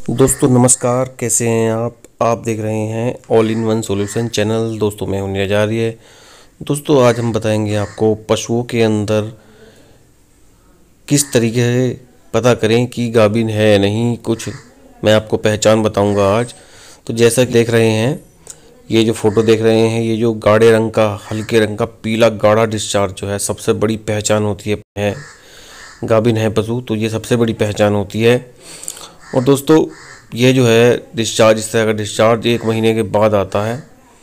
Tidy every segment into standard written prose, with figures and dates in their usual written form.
दोस्तों नमस्कार, कैसे हैं आप देख रहे हैं all in one solution channel. दोस्तों मैं हूं निरजारिए। दोस्तों आज हम बताएंगे आपको पशुओं के अंदर किस तरीके से पता करें कि गाभिन है या नहीं। कुछ मैं आपको पहचान बताऊंगा आज। तो जैसा कि देख रहे हैं, ये जो फोटो देख रहे हैं, ये जो गाढ़े रंग का, हल्के रंग का पीला गाढ़ा डिस्चार्ज जो है सबसे बड़ी पहचान होती है गाभिन है पशु। तो ये सबसे बड़ी पहचान होती है। और दोस्तों ये जो है डिस्चार्ज, इस तरह का डिस्चार्ज 1 महीने के बाद आता है,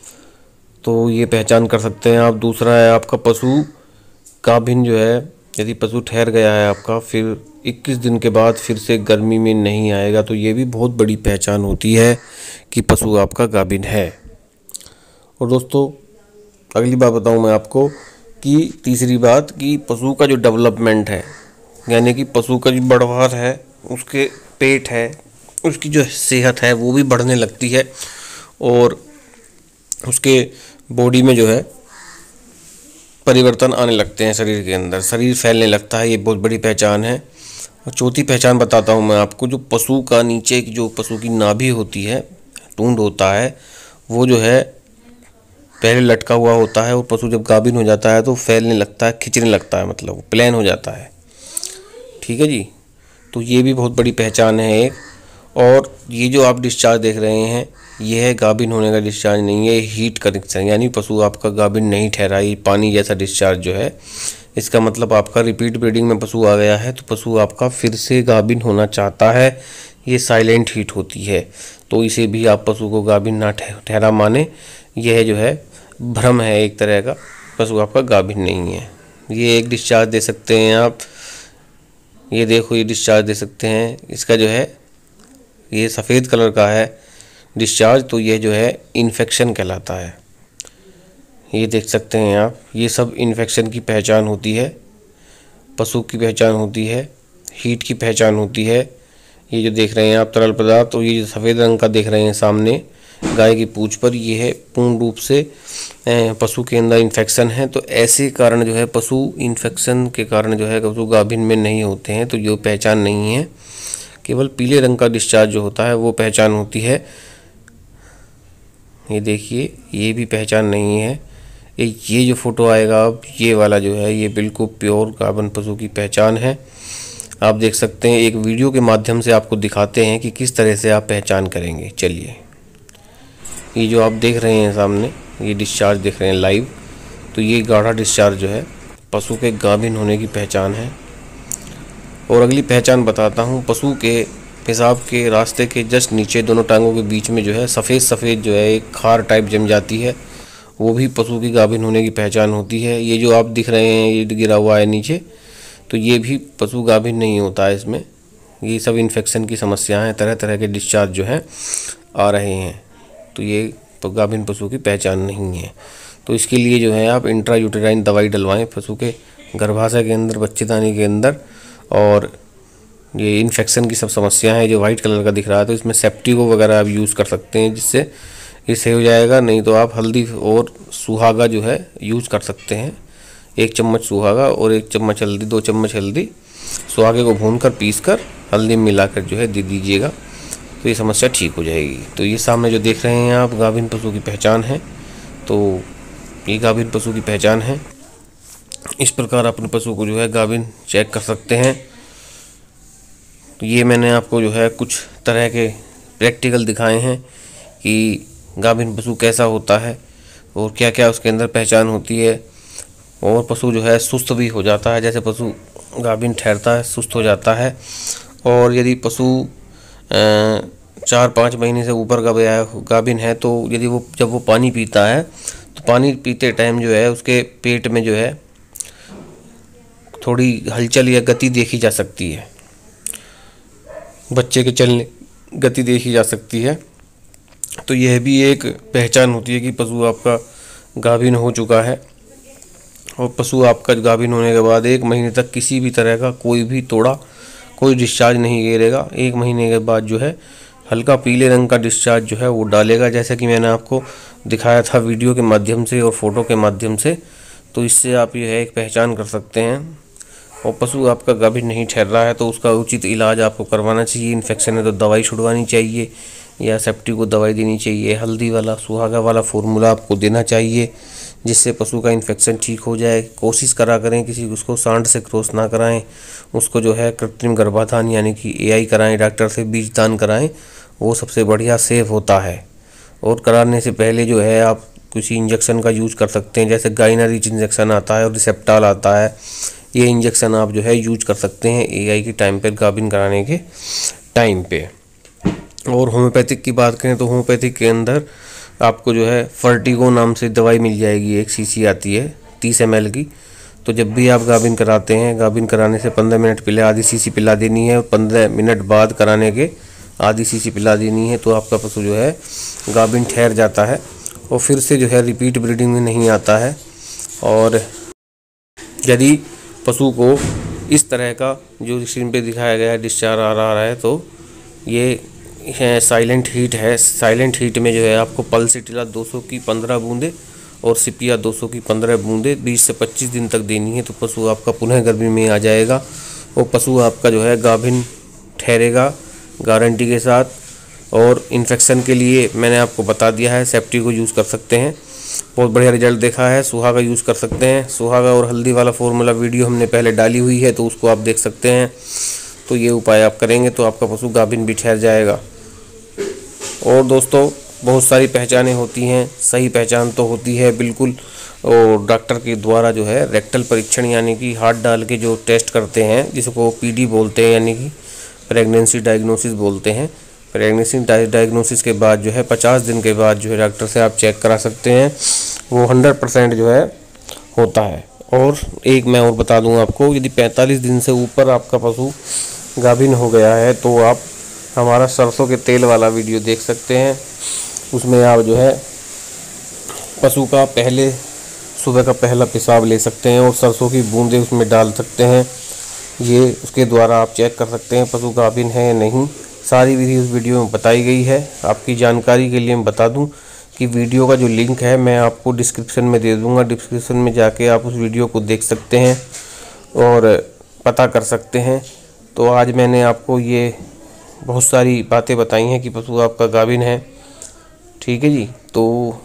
तो ये पहचान कर सकते हैं आप। दूसरा है आपका पशु गाभिन जो है, यदि पशु ठहर गया है आपका, फिर 21 दिन के बाद फिर से गर्मी में नहीं आएगा, तो ये भी बहुत बड़ी पहचान होती है कि पशु आपका गाभिन है। और दोस्तों अगली बात बताऊं मैं आपको कि तीसरी बात कि पशु का जो डेवलपमेंट है, यानी कि पशु का जो बढ़वार है, उसके पेट है, उसकी जो सेहत है वो भी बढ़ने लगती है और उसके बॉडी में जो है परिवर्तन आने लगते हैं, शरीर के अंदर शरीर फैलने लगता है। ये बहुत बड़ी पहचान है। और चौथी पहचान बताता हूँ मैं आपको। जो पशु का नीचे की, जो पशु की नाभि होती है, टूंड होता है, वो जो है पहले लटका हुआ होता है और पशु जब गाभिन हो जाता है तो फैलने लगता है, खिंचने लगता है, मतलब प्लेन हो जाता है। ठीक है जी। तो ये भी बहुत बड़ी पहचान है एक। और ये जो आप डिस्चार्ज देख रहे हैं, ये है गाभिन होने का डिस्चार्ज नहीं है, हीट का डिस्चार्ज, यानी पशु आपका गाभिन नहीं ठहरा। ये पानी जैसा डिस्चार्ज जो है, इसका मतलब आपका रिपीट ब्रीडिंग में पशु आ गया है, तो पशु आपका फिर से गाभिन होना चाहता है। ये साइलेंट हीट होती है, तो इसे भी आप पशु को गाभिन ना ठहरा माने। यह जो है भ्रम है एक तरह का, पशु आपका गाभिन नहीं है। ये एक डिस्चार्ज दे सकते हैं आप। ये देखो, ये डिस्चार्ज दे सकते हैं। इसका जो है ये सफ़ेद कलर का है डिस्चार्ज, तो ये जो है इन्फेक्शन कहलाता है। ये देख सकते हैं आप। ये सब इन्फेक्शन की पहचान होती है, पशु की पहचान होती है, हीट की पहचान होती है। ये जो देख रहे हैं आप तरल पदार्थ, तो ये जो सफ़ेद रंग का देख रहे हैं सामने गाय की पूंछ पर, ये है पूर्ण रूप से पशु के अंदर इन्फेक्शन है। तो ऐसे कारण जो है, पशु इन्फेक्शन के कारण जो है पशु गाभिन में नहीं होते हैं, तो ये पहचान नहीं है। केवल पीले रंग का डिस्चार्ज जो होता है वो पहचान होती है। ये देखिए, ये भी पहचान नहीं है। ये जो फोटो आएगा अब, ये वाला जो है, ये बिल्कुल प्योर गाभिन पशु की पहचान है। आप देख सकते हैं, एक वीडियो के माध्यम से आपको दिखाते हैं कि किस तरह से आप पहचान करेंगे। चलिए, ये जो आप देख रहे हैं सामने, ये डिस्चार्ज देख रहे हैं लाइव, तो ये गाढ़ा डिस्चार्ज जो है पशु के गाभिन होने की पहचान है। और अगली पहचान बताता हूँ। पशु के पेशाब के रास्ते के जस्ट नीचे, दोनों टांगों के बीच में जो है सफ़ेद सफ़ेद जो है एक खार टाइप जम जाती है, वो भी पशु की गाभिन होने की पहचान होती है। ये जो आप दिख रहे हैं, ये गिरा हुआ है नीचे, तो ये भी पशु गाभिन नहीं होता है। इसमें ये सब इन्फेक्शन की समस्याएं, तरह तरह के डिस्चार्ज जो हैं आ रहे हैं, तो ये तो गाभिन पशु की पहचान नहीं है। तो इसके लिए जो है आप इंट्रायूटेराइन दवाई डलवाएं पशु के गर्भाशय के अंदर, बच्चेदानी के अंदर। और ये इन्फेक्शन की सब समस्याएं हैं, जो वाइट कलर का दिख रहा है, तो इसमें सेप्टिको वगैरह आप यूज़ कर सकते हैं, जिससे ये सही हो जाएगा। नहीं तो आप हल्दी और सुहागा जो है यूज़ कर सकते हैं। 1 चम्मच सुहागा और 1 चम्मच हल्दी, 2 चम्मच हल्दी, सुहागे को भूनकर पीसकर हल्दी में मिलाकर जो है दे दीजिएगा, तो ये समस्या ठीक हो जाएगी। तो ये सामने जो देख रहे हैं आप, गाभिन पशु की पहचान है। तो ये गाभिन पशु की पहचान है। इस प्रकार अपने पशु को जो है गाभिन चेक कर सकते हैं। तो ये मैंने आपको जो है कुछ तरह के प्रैक्टिकल दिखाए हैं कि गाभिन पशु कैसा होता है और क्या क्या उसके अंदर पहचान होती है। और पशु जो है सुस्त भी हो जाता है, जैसे पशु गाभिन ठहरता है सुस्त हो जाता है। और यदि पशु 4-5 महीने से ऊपर का गाभिन है, तो यदि वो जब वो पानी पीता है, तो पानी पीते टाइम जो है उसके पेट में जो है थोड़ी हलचल या गति देखी जा सकती है, बच्चे के चलने गति देखी जा सकती है। तो यह भी एक पहचान होती है कि पशु आपका गाभिन हो चुका है। और पशु आपका गाभिन होने के बाद 1 महीने तक किसी भी तरह का कोई भी तोड़ा, कोई डिस्चार्ज नहीं गिरेगा। 1 महीने के बाद जो है हल्का पीले रंग का डिस्चार्ज जो है वो डालेगा, जैसा कि मैंने आपको दिखाया था वीडियो के माध्यम से और फोटो के माध्यम से। तो इससे आप यह एक पहचान कर सकते हैं। और पशु आपका गाभिन नहीं ठहर रहा है तो उसका उचित इलाज आपको करवाना चाहिए। इन्फेक्शन है तो दवाई छुड़वानी चाहिए या सेप्टिक को दवाई देनी चाहिए। हल्दी वाला सुहागा वाला फॉर्मूला आपको देना चाहिए जिससे पशु का इन्फेक्शन ठीक हो जाए। कोशिश करा करें किसी उसको सांड से क्रॉस ना कराएं, उसको जो है कृत्रिम गर्भाधान यानी कि AI कराएं, डॉक्टर से बीज दान कराएं, वो सबसे बढ़िया सेफ होता है। और कराने से पहले जो है आप किसी इंजेक्शन का यूज कर सकते हैं, जैसे गाइनारिच इंजेक्शन आता है और रिसेप्टाल आता है। ये इंजेक्शन आप जो है यूज कर सकते हैं AI के टाइम पर, गाभिन कराने के टाइम पे। और होम्योपैथिक की बात करें तो होम्योपैथिक के अंदर आपको जो है फर्टिगो नाम से दवाई मिल जाएगी। एक शीशी आती है 30 ml की। तो जब भी आप गाभिन कराते हैं, गाभिन कराने से 15 मिनट पहले आधी शीशी पिला देनी है और 15 मिनट बाद कराने के आधी शीशी पिला देनी है। तो आपका पशु जो है गाभिन ठहर जाता है और फिर से जो है रिपीट ब्रीडिंग में नहीं आता है। और यदि पशु को इस तरह का जो स्क्रीन पे दिखाया गया है डिस्चार्ज आ रहा है तो ये है साइलेंट हीट है। साइलेंट हीट में जो है आपको पल्सिटिला 200 की 15 बूंदे और सिपिया 200 की 15 बूंदे 20 से 25 दिन तक देनी है। तो पशु आपका पुनः गर्मी में आ जाएगा और पशु आपका जो है गाभिन ठहरेगा गारंटी के साथ। और इन्फेक्शन के लिए मैंने आपको बता दिया है, सेप्टी को यूज़ कर सकते हैं, बहुत बढ़िया रिजल्ट देखा है। सुहागा यूज़ कर सकते हैं, सुहागा और हल्दी वाला फॉर्मूला वीडियो हमने पहले डाली हुई है तो उसको आप देख सकते हैं। तो ये उपाय आप करेंगे तो आपका पशु गाभिन भी ठहर जाएगा। और दोस्तों बहुत सारी पहचानें होती हैं, सही पहचान तो होती है बिल्कुल। और डॉक्टर के द्वारा जो है रेक्टल परीक्षण यानी कि हाथ डाल के जो टेस्ट करते हैं जिसको PD बोलते हैं यानी कि प्रेगनेंसी डायग्नोसिस बोलते हैं। प्रेगनेंसी डायग्नोसिस के बाद जो है 50 दिन के बाद जो है डॉक्टर से आप चेक करा सकते हैं, वो 100% जो है होता है। और एक मैं और बता दूं आपको, यदि 45 दिन से ऊपर आपका पशु गाभिन हो गया है तो आप हमारा सरसों के तेल वाला वीडियो देख सकते हैं। उसमें आप जो है पशु का पहले सुबह का पहला पेशाब ले सकते हैं और सरसों की बूंदें उसमें डाल सकते हैं। ये उसके द्वारा आप चेक कर सकते हैं पशु गाभिन है या नहीं। सारी विधि उस वीडियो में बताई गई है। आपकी जानकारी के लिए मैं बता दूं कि वीडियो का जो लिंक है मैं आपको डिस्क्रिप्शन में दे दूंगा। डिस्क्रिप्शन में जाके आप उस वीडियो को देख सकते हैं और पता कर सकते हैं। तो आज मैंने आपको ये बहुत सारी बातें बताई हैं कि पशु आपका गाभिन है, ठीक है जी। तो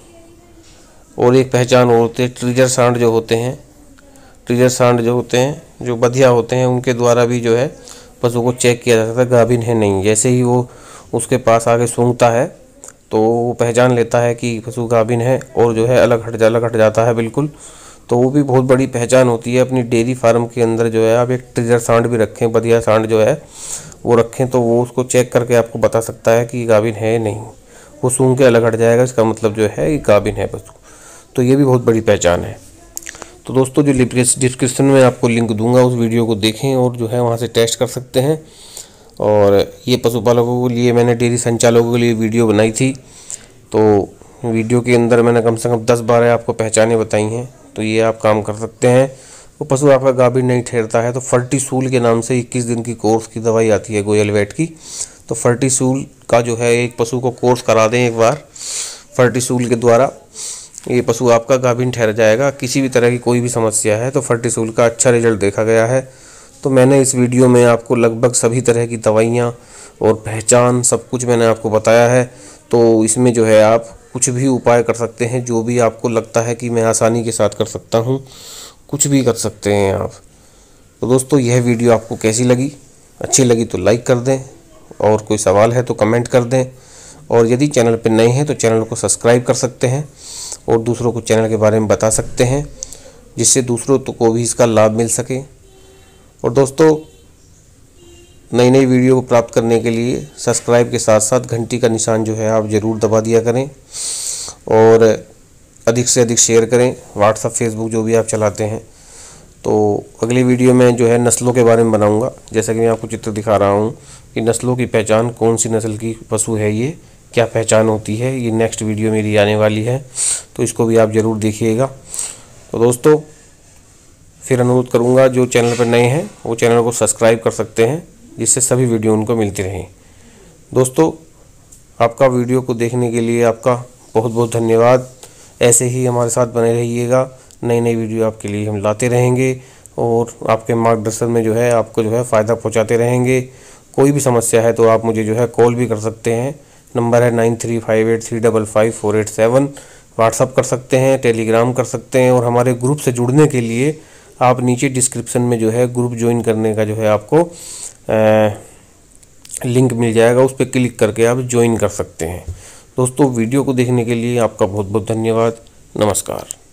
और एक पहचान और होती है, ट्रिगर सांड जो होते हैं, ट्रिगर सांड जो होते हैं, जो बधिया होते हैं, उनके द्वारा भी जो है पशु को चेक किया जा सकता है गाभिन है नहीं। जैसे ही वो उसके पास आके सूंघता है तो वो पहचान लेता है कि पशु गाभिन है और जो है अलग हट जाता है बिल्कुल। तो वो भी बहुत बड़ी पहचान होती है। अपनी डेयरी फार्म के अंदर जो है आप एक ट्रिगर सांड भी रखें, बधिया सांड जो है वो रखें, तो वो उसको चेक करके आपको बता सकता है कि गाभिन है नहीं। वो सूंघ के अलग हट जाएगा, इसका मतलब जो है कि गाभिन है पशु। तो ये भी बहुत बड़ी पहचान है। तो दोस्तों जो डिस्क्रिप्शन में आपको लिंक दूंगा उस वीडियो को देखें और जो है वहाँ से टेस्ट कर सकते हैं। और ये पशुपालकों के लिए मैंने डेयरी संचालकों के लिए वीडियो बनाई थी। तो वीडियो के अंदर मैंने कम से कम 10-12 आपको पहचानें बताई हैं। तो ये आप काम कर सकते हैं। वो पशु आपका गाभिन नहीं ठहरता है तो फर्टीसूल के नाम से 21 दिन की कोर्स की दवाई आती है गोयल वेट की। तो फर्टीसूल का जो है एक पशु को कोर्स करा दें एक बार फर्टीसूल के द्वारा, ये पशु आपका गाभिन ठहर जाएगा। किसी भी तरह की कोई भी समस्या है तो फर्टीसूल का अच्छा रिजल्ट देखा गया है। तो मैंने इस वीडियो में आपको लगभग सभी तरह की दवाइयाँ और पहचान सब कुछ मैंने आपको बताया है। तो इसमें जो है आप कुछ भी उपाय कर सकते हैं, जो भी आपको लगता है कि मैं आसानी के साथ कर सकता हूँ, कुछ भी कर सकते हैं आप। तो दोस्तों यह वीडियो आपको कैसी लगी? अच्छी लगी तो लाइक कर दें और कोई सवाल है तो कमेंट कर दें। और यदि चैनल पर नए हैं तो चैनल को सब्सक्राइब कर सकते हैं और दूसरों को चैनल के बारे में बता सकते हैं जिससे दूसरों को भी इसका लाभ मिल सके। और दोस्तों नई नई वीडियो को प्राप्त करने के लिए सब्सक्राइब के साथ साथ घंटी का निशान जो है आप ज़रूर दबा दिया करें और अधिक से अधिक शेयर करें, व्हाट्सएप फेसबुक जो भी आप चलाते हैं। तो अगली वीडियो में जो है नस्लों के बारे में बनाऊंगा, जैसा कि मैं आपको चित्र दिखा रहा हूं कि नस्लों की पहचान, कौन सी नस्ल की पशु है ये, क्या पहचान होती है, ये नेक्स्ट वीडियो मेरी आने वाली है। तो इसको भी आप ज़रूर देखिएगा। तो दोस्तों फिर अनुरोध करूंगा जो चैनल पर नए हैं वो चैनल को सब्सक्राइब कर सकते हैं जिससे सभी वीडियो उनको मिलती रहें। दोस्तों आपका वीडियो को देखने के लिए आपका बहुत बहुत धन्यवाद। ऐसे ही हमारे साथ बने रहिएगा, नई नई वीडियो आपके लिए हम लाते रहेंगे। और आपके मार्गदर्शन में जो है आपको जो है फ़ायदा पहुंचाते रहेंगे। कोई भी समस्या है तो आप मुझे जो है कॉल भी कर सकते हैं। नंबर है 9358355487। व्हाट्सअप कर सकते हैं, टेलीग्राम कर सकते हैं, और हमारे ग्रुप से जुड़ने के लिए आप नीचे डिस्क्रिप्शन में जो है ग्रुप ज्वाइन करने का जो है आपको लिंक मिल जाएगा, उस पर क्लिक करके आप ज्वाइन कर सकते हैं। दोस्तों, वीडियो को देखने के लिए आपका बहुत बहुत धन्यवाद। नमस्कार।